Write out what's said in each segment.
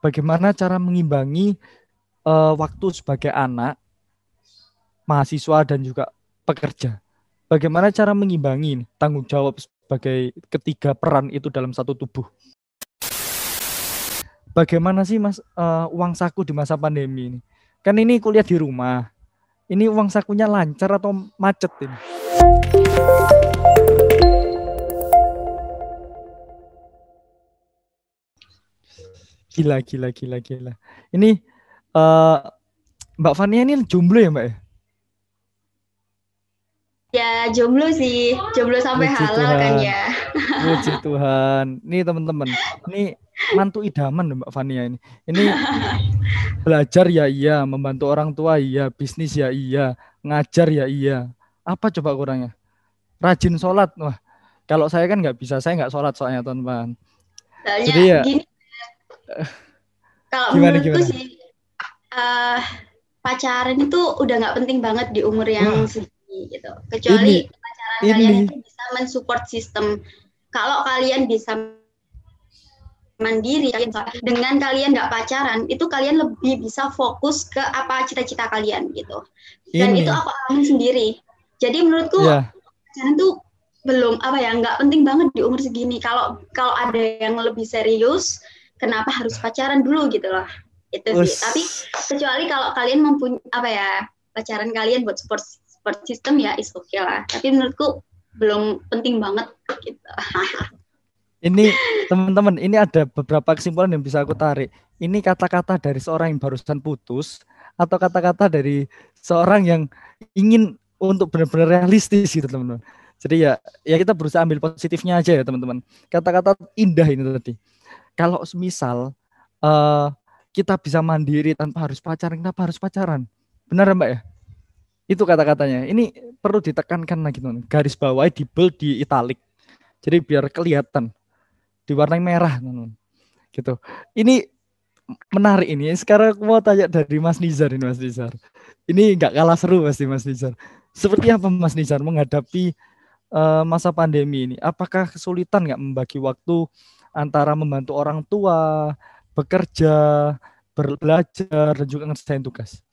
Bagaimana cara mengimbangi waktu sebagai anak, mahasiswa dan juga pekerja? Bagaimana cara mengimbangi tanggung jawab sebagai ketiga peran itu dalam satu tubuh? Bagaimana sih Mas uang saku di masa pandemi ini? Kan ini kuliah di rumah. Ini uang sakunya lancar atau macet ini? Gila. Ini uh, Mbak Fania ini jomblo ya Mbak ya? Ya, jomblo sih. Jomblo sampai Puji halal kan Tuhan, ya. puji Tuhan. Ini teman-teman, ini mantu idaman loh Mbak Fania ini. Ini belajar ya iya, membantu orang tua iya, bisnis ya iya, ngajar ya iya. Apa coba kurangnya? Rajin sholat. Wah, kalau saya kan nggak bisa, saya nggak sholat soalnya teman-teman. Soalnya Jadi ya gini, kalau menurutku gimana? sih eh, pacaran itu udah nggak penting banget di umur yang Wah, segini gitu. ini Kecuali pacaran kalian ini itu bisa mensupport sistem. Kalau kalian bisa mandiri dengan kalian nggak pacaran, itu kalian lebih bisa fokus ke apa cita-cita kalian gitu. Dan itu ini aku alami sendiri. Jadi menurutku ya. pacaran tuh belum apa ya nggak penting banget di umur segini. Kalau kalau ada yang lebih serius, kenapa harus pacaran dulu gitu loh. Itu sih. Tapi Us. kecuali kalau kalian mempunyai apa ya pacaran kalian buat support system ya is okay lah. Tapi menurutku belum penting banget gitu. Ini teman-teman, ini ada beberapa kesimpulan yang bisa aku tarik. Ini kata-kata dari seorang yang barusan putus atau kata-kata dari seorang yang ingin untuk benar-benar realistis gitu teman-teman. Jadi ya kita berusaha ambil positifnya aja ya teman-teman. Kata-kata indah ini tadi. Kalau misal uh, kita bisa mandiri tanpa harus pacaran, kenapa harus pacaran? Benar Mbak ya? Itu kata-katanya. Ini perlu ditekankan lagi teman. Garis bawah di bold di italic. Jadi biar kelihatan diwarnai merah teman-teman. Gitu. Ini menarik ini. Sekarang aku mau tanya dari Mas Nizar ini Mas Nizar. Ini nggak kalah seru pasti Mas Nizar. Seperti apa Mas Nizar menghadapi masa pandemi ini? Apakah kesulitan nggak membagi waktu antara membantu orang tua, bekerja, belajar, dan juga ngerjain tugas?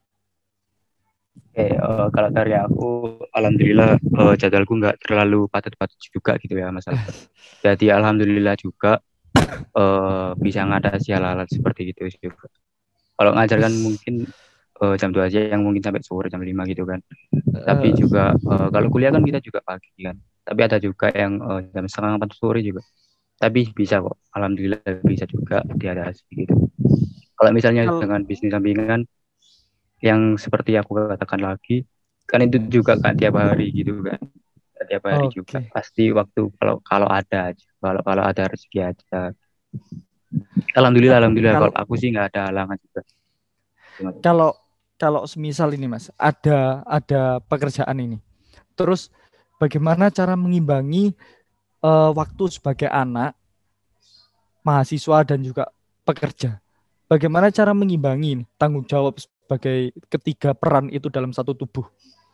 Oke, kalau dari aku, alhamdulillah jadwalku nggak terlalu padat-padat juga gitu ya, Mas Albert. Jadi alhamdulillah juga bisa ngatasi hal-hal seperti itu juga. Kalau ngajar kan mungkin jam 2 aja yang mungkin sampai sore jam 5 gitu kan. Tapi Uh, juga kalau kuliah kan kita juga pagi kan. Tapi ada juga yang jam setengah 4 sore juga. Tapi bisa kok, alhamdulillah bisa juga diatasi gitu. Kalau misalnya kalau dengan bisnis sampingan yang seperti aku katakan lagi, kan itu juga kan tiap hari gitu kan. Tiap hari juga. Oke. Pasti waktu kalau kalau ada aja, kalau ada rezeki aja. Alhamdulillah Kalau kalau aku sih nggak ada halangan juga. kalau kalau semisal ini Mas, ada pekerjaan ini. Terus bagaimana cara mengimbangi waktu sebagai anak, mahasiswa dan juga pekerja? Bagaimana cara mengimbangi tanggung jawab sebagai ketiga peran itu dalam satu tubuh?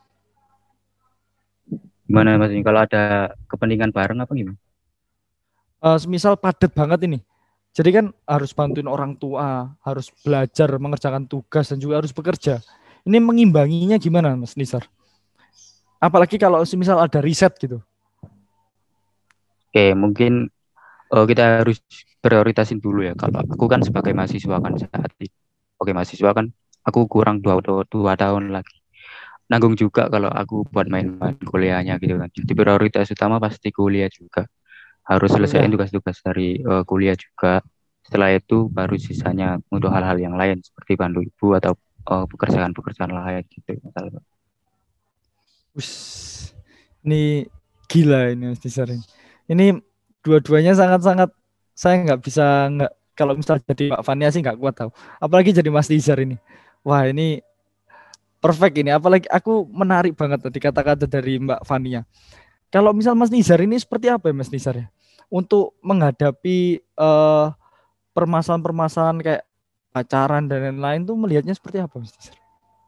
Gimana Mas? Kalau ada kepentingan bareng apa gimana? Semisal padat banget ini. Jadi kan harus bantuin orang tua, harus belajar, mengerjakan tugas, dan juga harus bekerja. Ini mengimbanginya gimana Mas Nisar? Apalagi kalau semisal ada riset gitu. Oke, mungkin kita harus prioritasin dulu ya. Kalau aku kan sebagai mahasiswa kan saat ini, oke mahasiswa kan aku kurang dua tahun lagi. Nanggung juga kalau aku buat main-main kuliahnya gitu kan. Jadi prioritas utama pasti kuliah juga. Harus selesaiin Kuliah. tugas-tugas dari kuliah juga. Setelah itu baru sisanya untuk hal-hal yang lain seperti bantu ibu atau pekerjaan-pekerjaan lain gitu. Ush, ini gila ini Mas Nisar ini. Ini dua-duanya sangat-sangat saya nggak bisa nggak kalau misal jadi Mbak Fania sih nggak kuat tahu. Apalagi jadi Mas Nisar ini. Wah ini perfect ini. Apalagi aku menarik banget tadi kata-kata dari Mbak Fania. Kalau misal Mas Nizar ini seperti apa ya Mas Nizar ya? Untuk menghadapi permasalahan-permasalahan kayak pacaran dan lain-lain tuh melihatnya seperti apa Mas Nizar?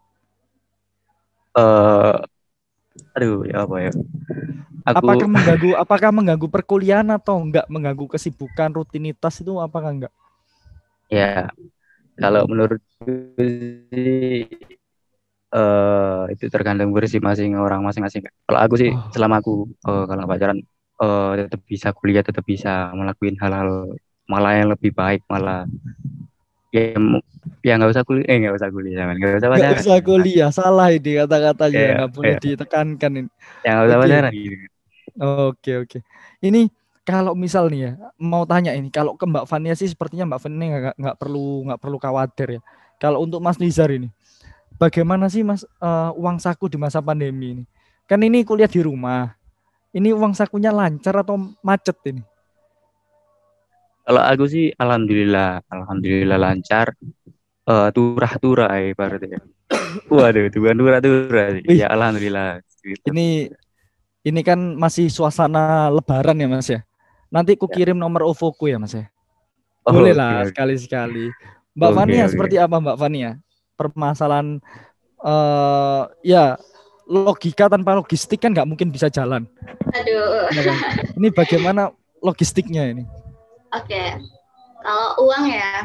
eh Aduh ya apa ya? Aku Apakah mengganggu perkuliahan atau enggak mengganggu kesibukan rutinitas itu apakah enggak? Ya, kalau menurut sih itu tergantung versi masing orang masing-masing. Kalau aku sih Oh, selama aku kalau pacaran tetap bisa kuliah, tetap bisa ngelakuin hal-hal malah yang lebih baik, malah ya ya nggak usah kuliah, nggak usah nggak pacaran usah gitu. Nah, kuliah, salah ini kata-katanya, kayak nggak boleh kayak ditekankan ini. yang nggak usah Oke, pacaran gitu. oke, oke. Ini kalau misal nih ya, mau tanya ini, kalau ke Mbak Fania sih sepertinya Mbak Fania nggak perlu khawatir ya. Kalau untuk Mas Nizar ini, bagaimana sih Mas uang saku di masa pandemi ini? Kan ini kuliah di rumah, ini uang sakunya lancar atau macet ini? Kalau aku sih alhamdulillah lancar. Turah-turah ibaratnya. Waduh, itu bukan turah-turah sih. Wih, Ya alhamdulillah gitu. ini kan masih suasana Lebaran ya Mas ya. Nanti ku Ya. kirim nomor OVO-ku ya Mas ya. Boleh Oke, lah oke. sekali-sekali. Mbak Oke, Fania oke. seperti apa Mbak Fania? Permasalahan ya logika tanpa logistik kan nggak mungkin bisa jalan. Aduh. Ya kan? Ini bagaimana logistiknya ini? Oke. Kalau uang ya,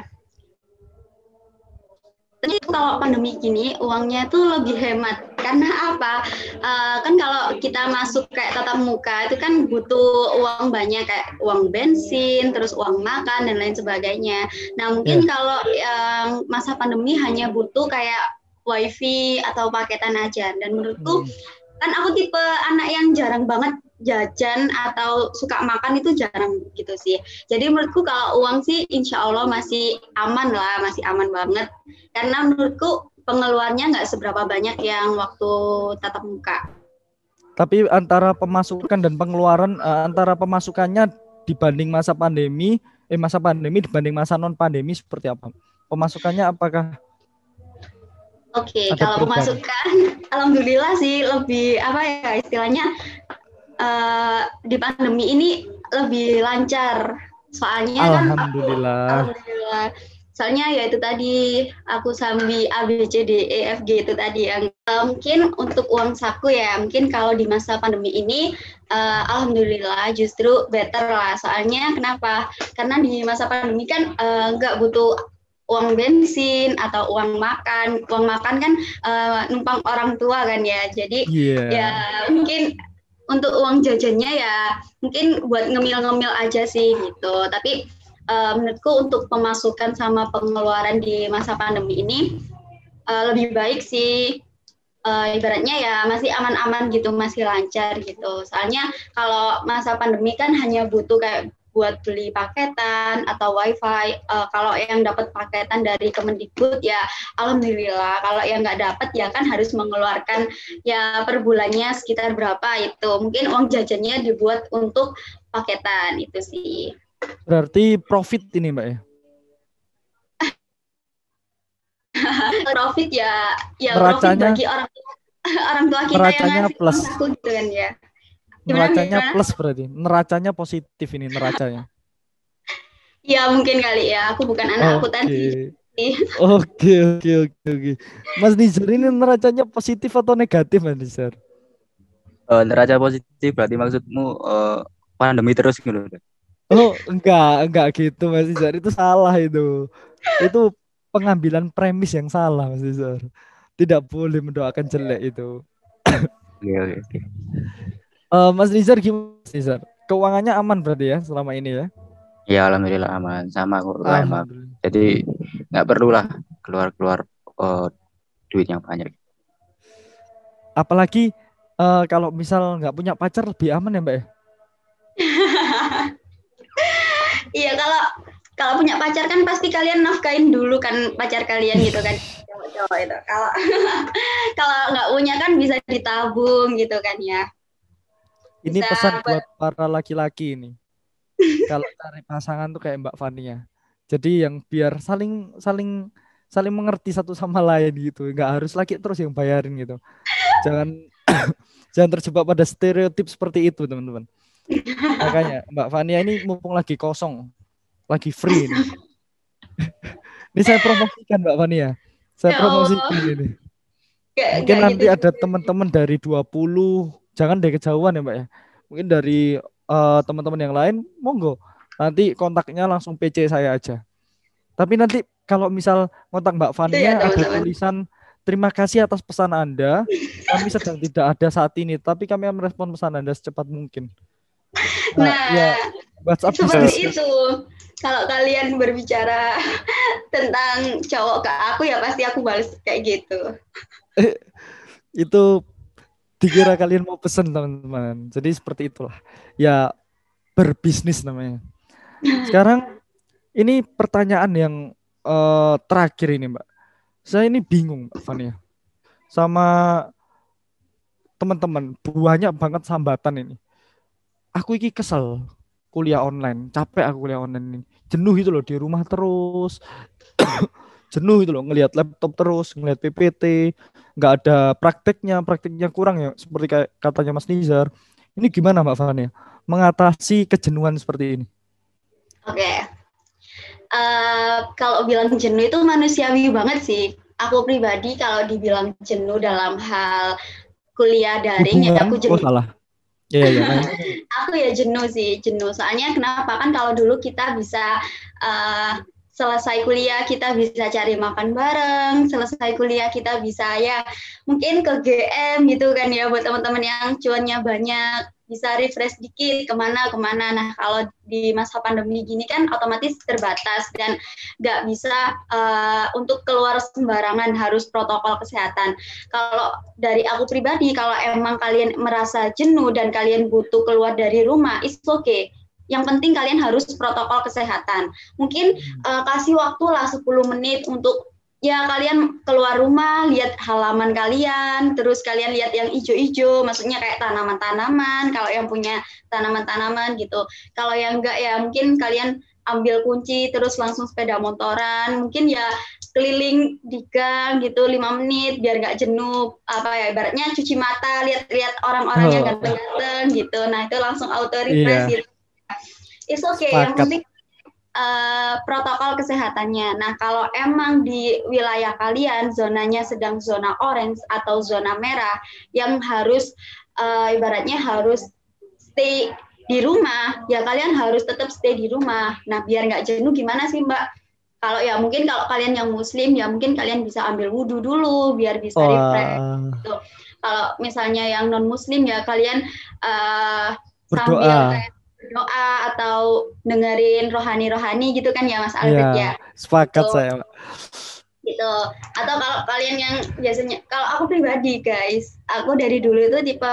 ini kalau pandemi gini uangnya tuh lebih hemat karena apa? Kan kalau kita masuk kayak tatap muka itu kan butuh uang banyak kayak uang bensin, terus uang makan dan lain sebagainya. Nah mungkin Ya. kalau yang masa pandemi hanya butuh kayak wifi atau paketan aja. Dan menurutku Hmm. kan aku tipe anak yang jarang banget jajan atau suka makan itu jarang gitu sih. Jadi menurutku kalau uang sih insya Allah masih aman lah, masih aman banget. Karena menurutku pengeluarannya nggak seberapa banyak yang waktu tatap muka. Tapi antara pemasukan dan pengeluaran antara pemasukannya dibanding masa pandemi dibanding masa non pandemi seperti apa? Pemasukannya apakah Oke, ada kalau perubahan? pemasukan, alhamdulillah sih lebih apa ya istilahnya di pandemi ini lebih lancar. Soalnya kan aku Alhamdulillah. alhamdulillah. Soalnya ya itu tadi aku sambil A B C D E F G itu tadi yang mungkin untuk uang saku ya mungkin kalau di masa pandemi ini alhamdulillah justru better lah. Soalnya kenapa? Karena di masa pandemi kan nggak butuh uang bensin atau uang makan. Uang makan kan numpang orang tua kan ya. Jadi Iya. ya mungkin untuk uang jajannya ya mungkin buat ngemil-ngemil aja sih gitu. Tapi menurutku untuk pemasukan sama pengeluaran di masa pandemi ini lebih baik sih. Ibaratnya ya masih aman-aman gitu, masih lancar gitu. Soalnya kalau masa pandemi kan hanya butuh kayak buat beli paketan atau wifi. Kalau yang dapat paketan dari Kemendikbud ya alhamdulillah. Kalau yang nggak dapat ya kan harus mengeluarkan ya per bulannya sekitar berapa itu. Mungkin uang jajannya dibuat untuk paketan itu sih. Berarti profit ini Mbak ya. Profit ya profit Neracanya bagi orang tua kita yang neracanya ngasih uang plus. saku gitu kan ya. Neracanya Gimana? plus berarti. Neracanya positif ini neracanya. Ya mungkin kali ya. Aku bukan anak akuntansi. Oke. Oke. Mas Nizar ini neracanya positif atau negatif Mas Nizar? Neraca positif berarti maksudmu pandemi terus gitu. Oh, enggak gitu Mas Nizar. Itu salah itu. Itu pengambilan premis yang salah Mas Nizar. Tidak boleh mendoakan jelek itu. Oke, oke, oke. Mas Nizar gimana Mas Nizar? Keuangannya aman berarti ya selama ini ya? Ya alhamdulillah aman sama kok UKM aku. Alhamdulillah. Jadi nggak perlu lah keluar-keluar duit yang banyak. Apalagi kalau misal nggak punya pacar lebih aman ya Mbak ya? Iya kalau punya pacar kan pasti kalian nafkain dulu kan pacar kalian gitu kan. Cowok itu. Kalau kalau nggak punya kan bisa ditabung gitu kan ya. Ini Bisa pesan buat buat para laki-laki ini. Kalau cari pasangan tuh kayak Mbak Fania. Jadi yang biar saling saling saling mengerti satu sama lain gitu. Nggak harus laki terus yang bayarin gitu. Jangan jangan terjebak pada stereotip seperti itu teman-teman. Makanya Mbak Fania ini mumpung lagi kosong, lagi free ini. Ini saya promosikan Mbak Fania. Saya ya Allah promosikan ini. Mungkin nggak gitu nanti ada juga. teman-teman dari 20, jangan dari kejauhan ya Mbak ya. Mungkin dari teman-teman yang lain, monggo. Nanti kontaknya langsung PC saya aja. Tapi nanti kalau misal kontak Mbak Itu ya Fania ada teman-teman. tulisan terima kasih atas pesan Anda. Kami sedang tidak ada saat ini, tapi kami akan merespon pesan Anda secepat mungkin. Nah, ya Nah, WhatsApp seperti bisnis. itu. Kalau kalian berbicara tentang cowok ke aku ya pasti aku balas kayak gitu. Itu dikira kalian mau pesen teman-teman. Jadi seperti itulah. Ya berbisnis namanya. Sekarang ini pertanyaan yang terakhir ini Mbak. Saya ini bingung Mbak Fania. Sama teman-teman, banyak banget sambatan ini. Aku iki kesel kuliah online, capek aku kuliah online ini. Jenuh itu loh di rumah terus. Jenuh itu loh ngelihat laptop terus, ngelihat PPT, nggak ada prakteknya kurang ya seperti kayak katanya Mas Nizar. Ini gimana Mbak Fania mengatasi kejenuhan seperti ini? Oke. Kalau bilang jenuh itu manusiawi banget sih. Aku pribadi kalau dibilang jenuh dalam hal kuliah daring ya Hubungan, aku oh jenuh. salah. Iya ya, Aku ya jenuh sih, jenuh. Soalnya kenapa kan kalau dulu kita bisa selesai kuliah kita bisa cari makan bareng, selesai kuliah kita bisa ya mungkin ke GM gitu kan ya buat teman-teman yang cuannya banyak, bisa refresh dikit kemana. Nah kalau di masa pandemi gini kan otomatis terbatas dan nggak bisa untuk keluar sembarangan, harus protokol kesehatan. Kalau dari aku pribadi, kalau emang kalian merasa jenuh dan kalian butuh keluar dari rumah, it's okay. Yang penting kalian harus protokol kesehatan. Mungkin kasih waktu lah 10 menit untuk ya kalian keluar rumah, lihat halaman kalian, terus kalian lihat yang hijau-hijau, maksudnya kayak tanaman-tanaman, kalau yang punya tanaman-tanaman gitu. Kalau yang enggak ya mungkin kalian ambil kunci terus langsung sepeda motoran, mungkin ya keliling di gang gitu 5 menit biar nggak jenuh, apa ya ibaratnya cuci mata, lihat-lihat orang-orang yang oh, ganteng-ganteng gitu. Nah itu langsung auto refresh iya, gitu. It's okay, yang sepakat. penting protokol kesehatannya. Nah, kalau emang di wilayah kalian zonanya sedang zona orange atau zona merah yang harus ibaratnya harus stay di rumah, ya kalian harus tetap stay di rumah. Nah, biar nggak jenuh gimana sih, Mbak? Kalau ya mungkin kalau kalian yang muslim ya mungkin kalian bisa ambil wudhu dulu biar bisa refresh. Wah, Gitu. Kalau misalnya yang non muslim ya kalian sambil berdoa. kayak berdoa atau dengerin rohani-rohani gitu kan ya Mas Iya, Albert ya sepakat gitu saya. gitu. Atau kalau kalian yang biasanya, kalau aku pribadi guys, aku dari dulu itu tipe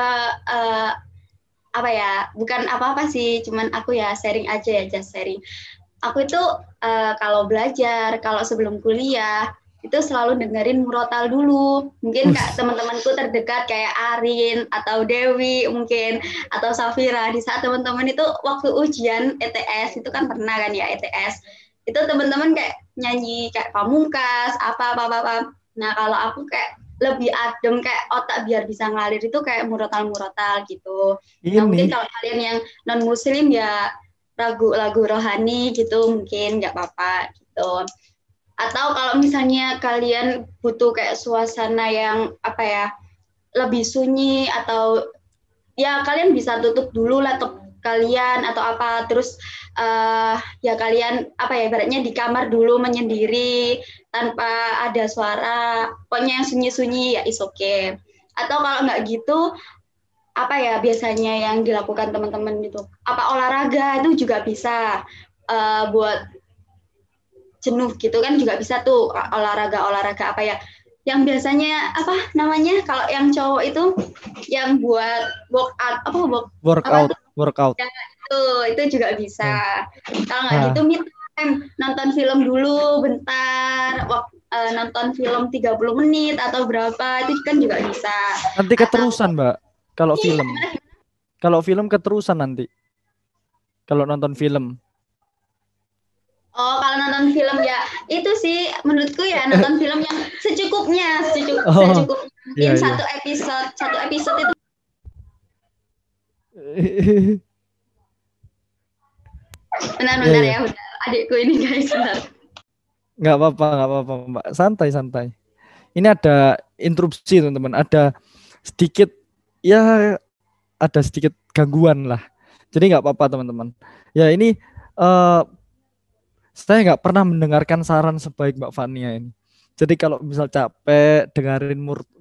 apa ya, bukan apa-apa sih, cuman aku ya sharing aja ya, just sharing. Aku itu kalau belajar, kalau sebelum kuliah itu selalu dengerin murotal dulu. Mungkin kak Us, teman-temanku terdekat kayak Arin atau Dewi mungkin atau Safira, di saat teman-teman itu waktu ujian ETS itu kan pernah kan ya ETS. Itu teman-teman kayak nyanyi kayak Pamungkas, apa. Nah, kalau aku kayak lebih adem kayak otak biar bisa ngalir itu kayak murotal-murotal gitu. Nah, mungkin ini kalau kalian yang non muslim ya lagu-lagu rohani gitu mungkin nggak apa-apa gitu. Atau kalau misalnya kalian butuh kayak suasana yang apa ya lebih sunyi atau ya kalian bisa tutup dulu laptop kalian atau apa terus ya kalian apa ya ibaratnya di kamar dulu menyendiri tanpa ada suara pokoknya yang sunyi-sunyi ya is okay. Atau kalau nggak gitu apa ya biasanya yang dilakukan teman-teman gitu, apa olahraga itu juga bisa buat jenuh gitu kan juga bisa tuh olahraga apa ya yang biasanya apa namanya kalau yang cowok itu yang buat workout apa workout, tuh workout. ya, itu juga bisa. Kalau nggak gitu Nah, me time nonton film dulu bentar nonton film 30 menit atau berapa itu kan juga bisa. nanti Atau keterusan, Mbak. Kalau film. Kalau film keterusan nanti. Kalau nonton film. oh, kalau nonton film ya itu sih menurutku ya nonton film yang secukupnya, Oh, secukupnya. Mungkin iya iya. satu episode itu Iya benar-benar iya. ya udah adikku ini guys bentar. Nggak apa-apa, Mbak. Santai santai. Ini ada interupsi, teman-teman. Ada sedikit ya ada sedikit gangguan lah. Jadi nggak apa-apa, teman-teman. Ya ini eh, Saya nggak pernah mendengarkan saran sebaik Mbak Fania ini. Jadi kalau misal capek dengerin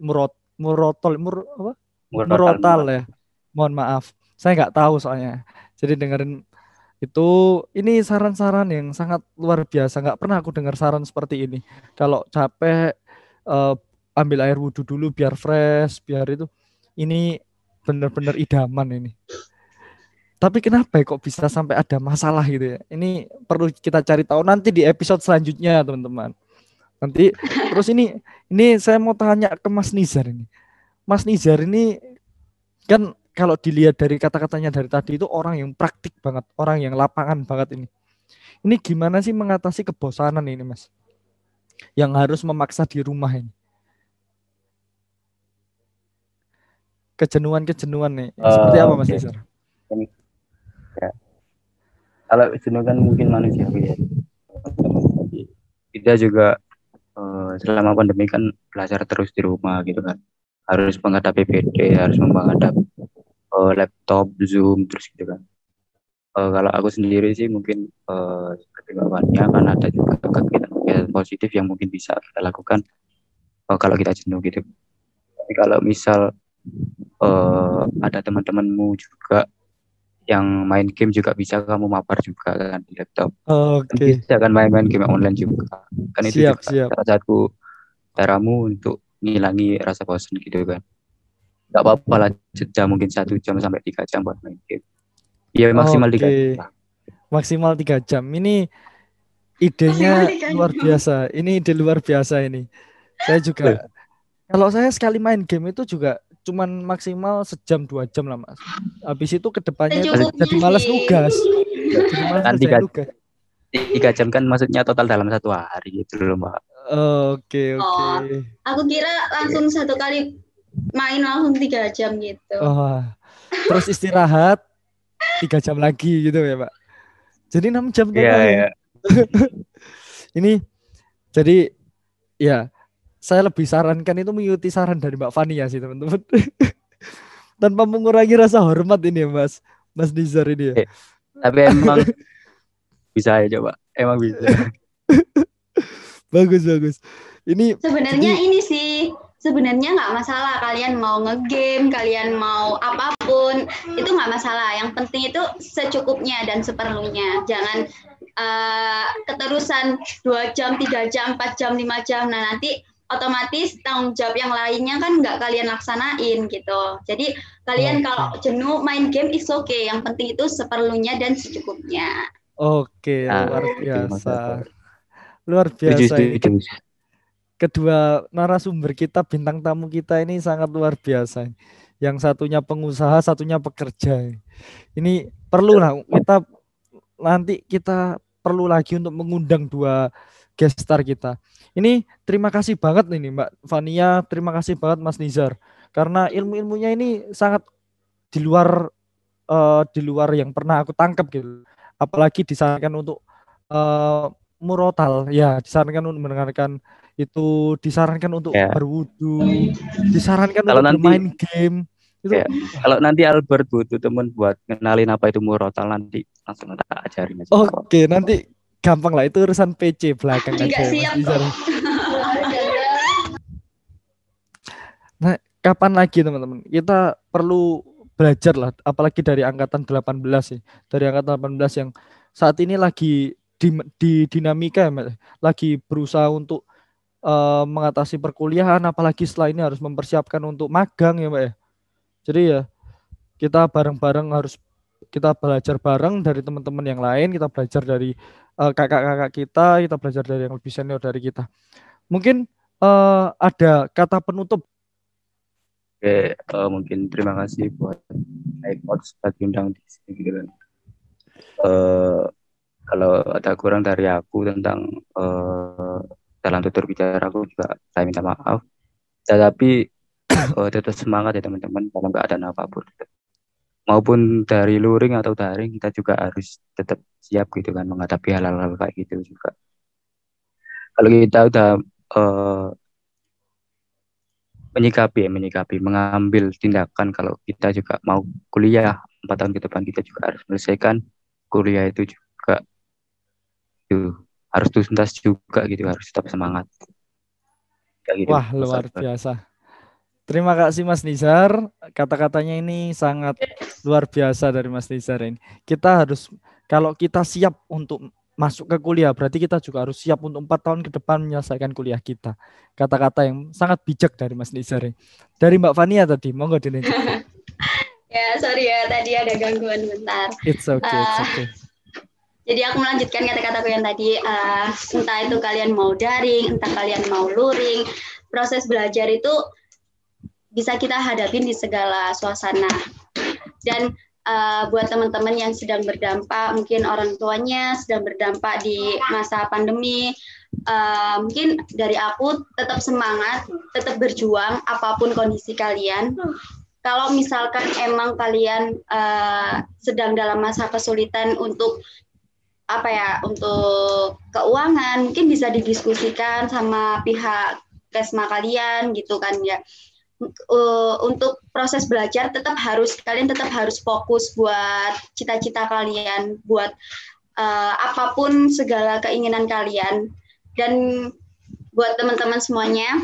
apa? Murotal Murotal murotal. ya. Mohon maaf. Saya nggak tahu soalnya. Jadi dengerin itu, ini saran-saran yang sangat luar biasa. Nggak pernah aku dengar saran seperti ini. Kalau capek eh, ambil air wudhu dulu biar fresh, biar itu. Ini benar-benar idaman ini. Tapi kenapa ya kok bisa sampai ada masalah gitu ya? Ini perlu kita cari tahu nanti di episode selanjutnya, teman-teman. Nanti terus ini saya mau tanya ke Mas Nizar ini. Mas Nizar ini kan kalau dilihat dari kata-katanya dari tadi itu orang yang praktik banget, orang yang lapangan banget ini. Ini gimana sih mengatasi kebosanan ini, Mas? Yang harus memaksa di rumah ini. Kejenuhan-kejenuhan nih. Seperti apa, Mas Oke. Nizar? Ini, ya. Kalau jenuh kan mungkin manusiawi ya. Kita juga selama pandemi kan belajar terus di rumah gitu kan. Harus menghadapi PPT, harus menghadapi laptop, Zoom terus gitu kan. Kalau aku sendiri sih mungkin seperti bawahnya kan ada juga kegiatan positif yang mungkin bisa kita lakukan kalau kita jenuh gitu. Tapi kalau misal ada teman-temanmu juga yang main game juga bisa kamu mabar juga kan di laptop. Kan Oke, bisa kan main-main game online juga. Kan itu siap, juga siap. salah satu caramu untuk ngilangi rasa bosan gitu kan. Gak apa-apa lah jeda mungkin 1 jam sampai 3 jam buat main game. Iya maksimal 3 jam Oke, lah. maksimal 3 jam. Ini Maksimal idenya 3 luar jam. biasa. Ini ide luar biasa ini. Saya Loh, juga, kalau saya sekali main game itu juga cuman maksimal 1 jam 2 jam lah, Mas. Habis itu kedepannya itu jadi Secukupnya malas sih. nugas. Jadi malas kan ngerjain tiga, nugas. 3 jam kan maksudnya total dalam 1 hari gitu loh mbak. Oke, oke. Oh, aku kira langsung satu kali main langsung 3 jam gitu. Oh, terus istirahat 3 jam lagi gitu ya, Pak. Jadi 6 jam Iya total ya. ya. Ini jadi ya saya lebih sarankan itu mengikuti saran dari Mbak Fania sih, teman-teman. Tanpa mengurangi rasa hormat ini ya, Mas. Mas Nizar ini ya. Tapi emang bisa ya coba, emang bisa. Bagus, bagus. Ini Sebenarnya jadi ini sih, sebenarnya nggak masalah kalian mau ngegame, kalian mau apapun, itu nggak masalah. Yang penting itu secukupnya dan seperlunya. Jangan keterusan 2 jam, 3 jam, 4 jam, 5 jam. Nah nanti otomatis tanggung jawab yang lainnya kan nggak kalian laksanain gitu. Jadi kalian oke. kalau jenuh main game is okay. Yang penting itu seperlunya dan secukupnya. Oke, Nah, luar itu biasa. maksudnya. Luar Setuju, biasa ini. setuju. Kedua narasumber kita, bintang tamu kita ini sangat luar biasa. Yang satunya pengusaha, satunya pekerja. Ini perlu lah kita perlu lagi untuk mengundang dua guest star kita. Ini terima kasih banget ini Mbak Fania, terima kasih banget Mas Nizar. Karena ilmu-ilmunya ini sangat di luar yang pernah aku tangkap gitu. Apalagi disarankan untuk eh, murotal, ya disarankan untuk mendengarkan itu, disarankan untuk Ya, berwudu, disarankan kalau untuk nanti bermain game. Itu ya, kalau nanti Albert butuh teman buat kenalin apa itu murotal nanti langsung tak ajarin aja. oke, nanti gampang lah, itu urusan PC belakang Nggak aja ya Mas siap Nizar. kok. Nah, kapan lagi teman-teman? Kita perlu belajar lah, apalagi dari angkatan 18 sih. Dari angkatan 18 yang saat ini lagi di dinamika ya, Mas. Lagi berusaha untuk mengatasi perkuliahan, apalagi setelah ini harus mempersiapkan untuk magang ya, Mbak ya. Jadi ya kita bareng-bareng harus kita belajar bareng dari teman-teman yang lain, kita belajar dari kakak-kakak kita belajar dari yang lebih senior dari kita. Mungkin ada kata penutup. Oke, mungkin terima kasih buat iPod sebagai undang di sini gitu kan. Kalau ada kurang dari aku tentang dalam tutur bicara aku juga saya minta maaf. Tetapi tetap semangat ya teman-teman dalam keadaan apapun. Maupun dari luring atau daring kita juga harus tetap siap gitu kan menghadapi hal-hal kayak gitu juga. Kalau kita udah eh, menyikapi, mengambil tindakan kalau kita juga mau kuliah 4 tahun ke depan kita juga harus menyelesaikan kuliah itu juga Tuh, harus tuntas juga gitu, harus tetap semangat. Kayak gitu. Wah, luar biasa. Terima kasih Mas Nizar. Kata-katanya ini sangat luar biasa dari Mas Nizar ini. Kita harus, kalau kita siap untuk masuk ke kuliah, berarti kita juga harus siap untuk 4 tahun ke depan menyelesaikan kuliah kita. Kata-kata yang sangat bijak dari Mas Nizar ini. Dari Mbak Fania tadi, monggo dilanjutkan. Ya, sorry ya, tadi ada gangguan bentar. It's okay. Jadi aku melanjutkan kata-kataku yang tadi, entah itu kalian mau daring, entah kalian mau luring, proses belajar itu bisa kita hadapin di segala suasana. Dan buat teman-teman yang sedang berdampak, mungkin orang tuanya sedang berdampak di masa pandemi, mungkin dari aku tetap semangat, tetap berjuang apapun kondisi kalian. Kalau misalkan emang kalian sedang dalam masa kesulitan untuk untuk keuangan, mungkin bisa didiskusikan sama pihak kesma kalian gitu kan ya. Untuk proses belajar kalian tetap harus fokus buat cita-cita kalian, buat apapun segala keinginan kalian. Dan buat teman-teman semuanya,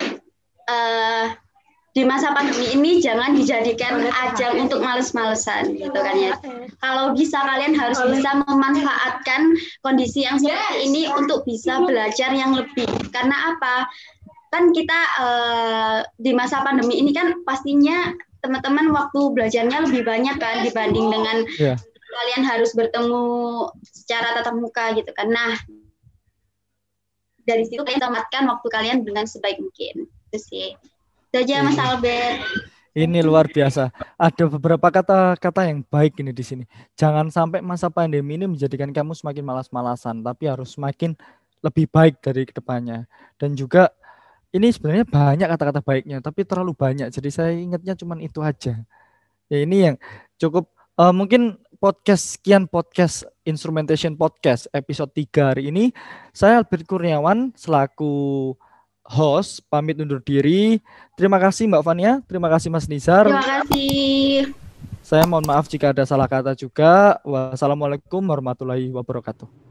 di masa pandemi ini jangan dijadikan ajang untuk males-malesan gitu kan ya. Kalau bisa kalian harus bisa memanfaatkan kondisi yang seperti ini untuk bisa belajar yang lebih. Karena apa? Kan kita di masa pandemi ini kan pastinya teman-teman waktu belajarnya lebih banyak kan dibanding dengan kalian harus bertemu secara tatap muka gitu kan. Nah, dari situ kalian tempatkan waktu kalian dengan sebaik mungkin. Itu sih. Itu aja Mas Albert. Ini luar biasa. Ada beberapa kata-kata yang baik ini di sini. Jangan sampai masa pandemi ini menjadikan kamu semakin malas-malasan, tapi harus semakin lebih baik dari kedepannya. Dan juga ini sebenarnya banyak kata-kata baiknya, tapi terlalu banyak. Jadi saya ingatnya cuma itu aja. Ya ini yang cukup mungkin sekian podcast Instrumentation Podcast episode 3 hari ini. Saya Albert Kurniawan selaku host pamit undur diri. Terima kasih Mbak Fania, terima kasih Mas Nizar. Terima kasih. Saya mohon maaf jika ada salah kata juga. Wassalamualaikum warahmatullahi wabarakatuh.